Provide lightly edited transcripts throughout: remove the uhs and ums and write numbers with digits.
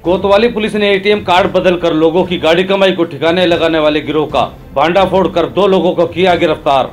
कोतवाली पुलिस ने ATM card बदलकर लोगों की गाड़ी कमाई को ठिकाने लगाने वाले गिरोह का भांडाफोड़ कर 2 लोगों को किया गिरफ्तार।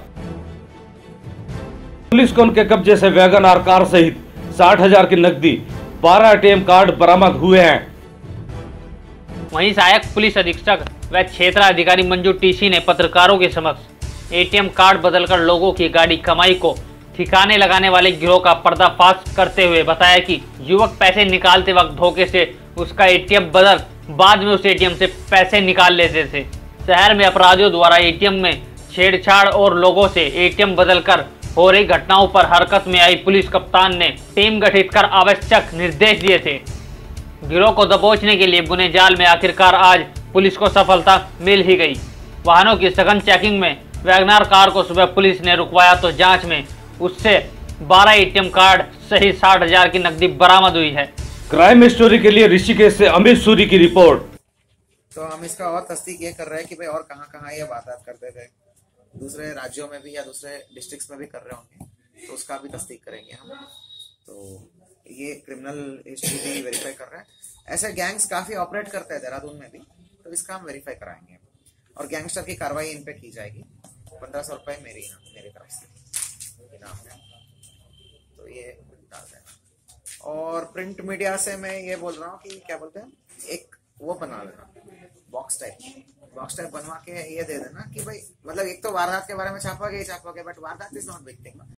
पुलिस को उनके कब्जे से वैगन आर कार सहित 60,000 की नकदी, 12 एटीएम कार्ड बरामद हुए हैं। वहीं सहायक पुलिस अधीक्षक व क्षेत्र अधिकारी मंजू टीसी ने पत्रकारों के समक्ष एटीएम कार्ड बदलकर लोगों की गाड़ी कमाई को ठिकाने लगाने वाले गिरोह का पर्दाफाश करते हुए बताया कि युवक पैसे निकालते वक्त धोखे से उसका एटीएम बदल बाद में उस एटीएम से पैसे निकाल लेते थे। शहर में अपराधियों द्वारा एटीएम में छेड़छाड़ और लोगों से एटीएम बदलकर हो रही घटनाओं पर हरकत में आई पुलिस कप्तान ने टीम गठित कर आवश्यक निर्देश दिए थे। गिरोह को दबोचने के लिए बुने जाल में आखिरकार आज पुलिस को सफलता मिल ही गई। वाहनों की सघन चेकिंग में वैगनार कार को सुबह पुलिस ने रुकवाया तो जांच में उससे 12 एटीएम कार्ड सहित 60,000 की नकदी बरामद हुई है। क्राइम स्टोरी के लिए ऋषिकेश से अमित सूरी की रिपोर्ट। तो हम इसका और तस्दीक ये कर रहे हैं कि भाई और कहाँ ये वारदात करते थे, दूसरे राज्यों में भी या दूसरे डिस्ट्रिक्ट्स में भी कर रहे होंगे, तो उसका भी तस्दीक करेंगे हम। तो ये क्रिमिनल हिस्ट्री भी वेरीफाई कर रहे हैं। ऐसे गैंग्स काफी ऑपरेट करते हैं देहरादून में भी, तो इसका हम वेरीफाई कराएंगे और गैंगस्टर की कार्रवाई इन पे की जाएगी। 1500 रुपए मेरी तरफ से इनाम है, तो ये डाल देना। और प्रिंट मीडिया से मैं ये बोल रहा हूँ कि क्या बोलते हैं, एक वो बना लेना, बॉक्स टाइप बनवा के ये दे देना कि भाई मतलब एक तो वारदात के बारे में छापोगे, बट वारदात इज नॉट बिग थिंग।